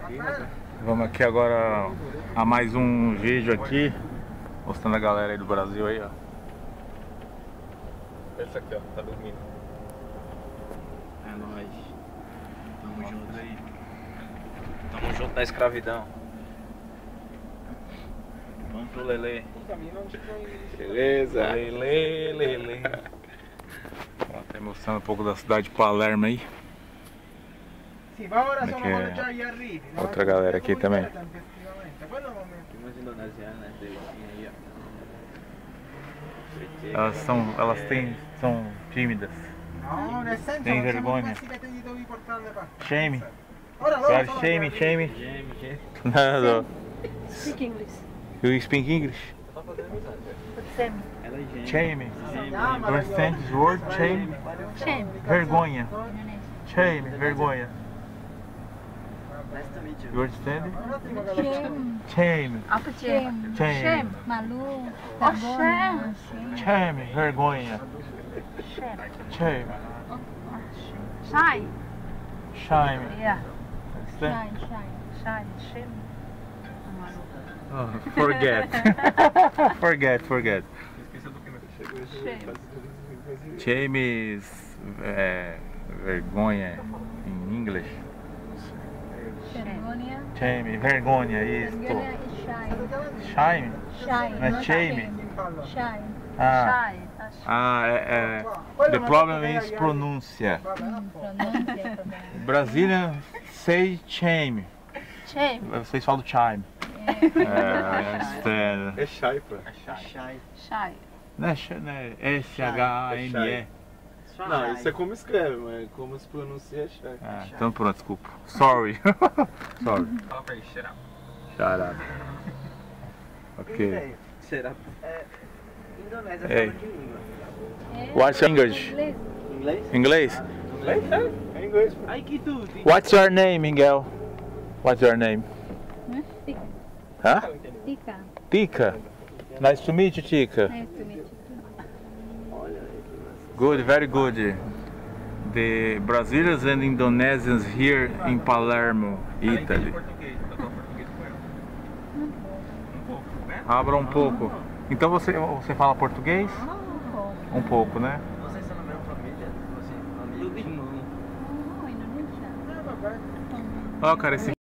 Vamos aqui agora a mais um vídeo aqui, mostrando a galera aí do Brasil aí, ó. Essa aqui, ó, tá dormindo. É nóis. Tamo junto aí. Tamo junto na escravidão. Vamos pro Lelê. Beleza. Lelê. Ó, tá mostrando um pouco da cidade de Palermo aí. Outra galera aqui também. Elas são tímidas. Tem vergonha. Shame. Shame. No. Speak English. You speak English? Shame. You understand this word? Shame. Shame. Vergonha. Shame. Vergonha. You understand? Shame. Shame. Malu. Vergonha. Shame. Vergonha. Shame. Shy. Shame. Yeah. Understand? Shy. Shame. Oh, forget. Forget. Shame. Shame is vergonha em inglês. Vergonha. Shame, vergonha, isto. Vergonha e shy. Shame? Shy. Não é shame? Shy. The problem is pronúncia. Pronúncia. Brazilian say shame. Shame. Vocês falam chime. É shy, pô. Shy. Não é S-H-A-M-E. Não, isso é como escreve, mas como se pronuncia é shy. Então pronto, desculpa. Sorry. Sorry. Fala pra ele, será? Shut up. Ok. Será? Indonésia Hey. fala de língua. What's your English? Inglês? Inglês? É inglês, pô. Ai que tudo. What's your name, Miguel? What's your name? Tika. Huh? Tika. Tika. Nice to meet you, Tika. Nice to meet you. Good, very good. The Brazilians and Indonesians here in Palermo, Italy. Abra um pouco. Então você fala português? Um pouco, né? Vocês são da mesma família? Tudo irmão. Oh, Indonesia. Ó, cara, esse